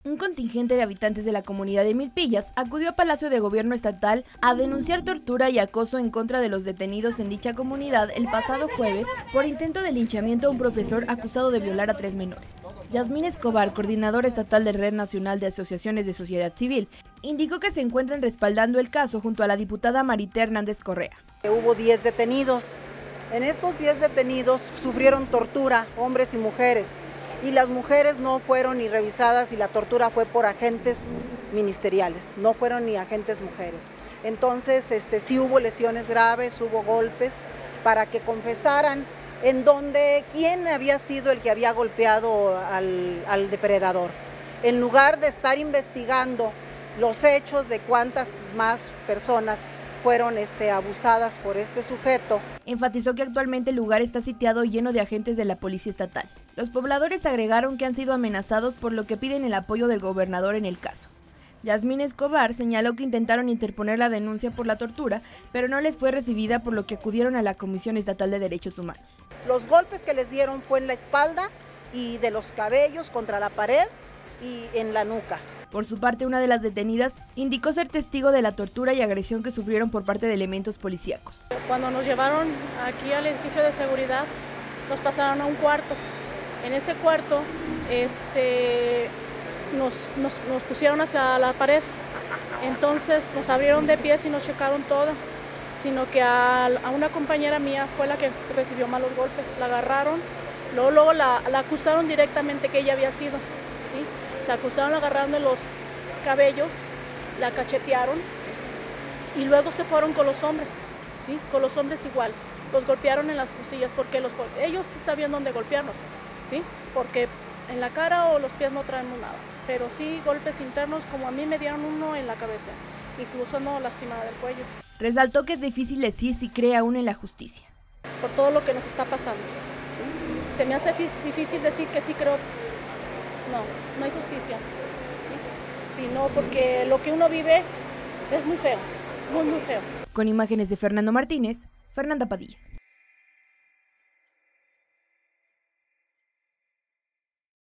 Un contingente de habitantes de la comunidad de Milpillas acudió a Palacio de Gobierno Estatal a denunciar tortura y acoso en contra de los detenidos en dicha comunidad el pasado jueves por intento de linchamiento a un profesor acusado de violar a 3 menores. Yasmín Escobar, coordinadora estatal de Red Nacional de Asociaciones de Sociedad Civil, indicó que se encuentran respaldando el caso junto a la diputada Marité Hernández Correa. Hubo 10 detenidos. En estos 10 detenidos sufrieron tortura, hombres y mujeres. Y las mujeres no fueron ni revisadas y la tortura fue por agentes ministeriales, no fueron ni agentes mujeres. Entonces sí hubo lesiones graves, hubo golpes para que confesaran quién había sido el que había golpeado al depredador. En lugar de estar investigando los hechos de cuántas más personas fueron abusadas por este sujeto. Enfatizó que actualmente el lugar está sitiado lleno de agentes de la policía estatal. Los pobladores agregaron que han sido amenazados, por lo que piden el apoyo del gobernador en el caso. Yasmín Escobar señaló que intentaron interponer la denuncia por la tortura, pero no les fue recibida, por lo que acudieron a la Comisión Estatal de Derechos Humanos. Los golpes que les dieron fue en la espalda y de los cabellos contra la pared y en la nuca. Por su parte, una de las detenidas indicó ser testigo de la tortura y agresión que sufrieron por parte de elementos policíacos. Cuando nos llevaron aquí al edificio de seguridad, nos pasaron a un cuarto. En este cuarto nos pusieron hacia la pared, entonces nos abrieron de pies y nos checaron todo, sino que a una compañera mía fue la que recibió malos golpes, la agarraron, luego la acusaron directamente que ella había sido, ¿sí? La acusaron agarrando los cabellos, la cachetearon y luego se fueron con los hombres, ¿sí? Con los hombres igual, los golpearon en las costillas porque ellos sí sabían dónde golpearnos, ¿sí? Porque en la cara o los pies no traemos nada, pero sí golpes internos, como a mí me dieron uno en la cabeza, incluso no lastimada del cuello. Resaltó que es difícil decir si cree aún en la justicia. Por todo lo que nos está pasando, ¿sí? Se me hace difícil decir que sí creo. No hay justicia, ¿sí? Sí, no, porque lo que uno vive es muy feo, muy feo. Con imágenes de Fernando Martínez, Fernanda Padilla.